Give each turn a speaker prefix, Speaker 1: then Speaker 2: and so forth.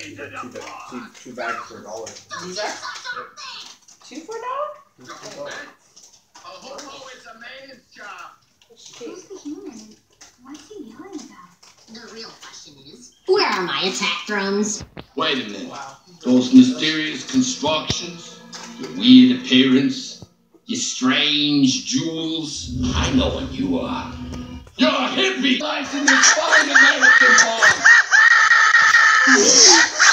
Speaker 1: Two bags for $1.
Speaker 2: These are? Yep. 2 for $1?
Speaker 3: A hobo is a man's job.
Speaker 4: Who's the human? What's he yelling about?
Speaker 5: The real question is, where are my attack drones?
Speaker 6: Wait a minute.
Speaker 2: Wow.
Speaker 6: Those mysterious constructions, your weird appearance, your strange jewels. I know what you are. You're a hippie! Lies in this fine American bomb!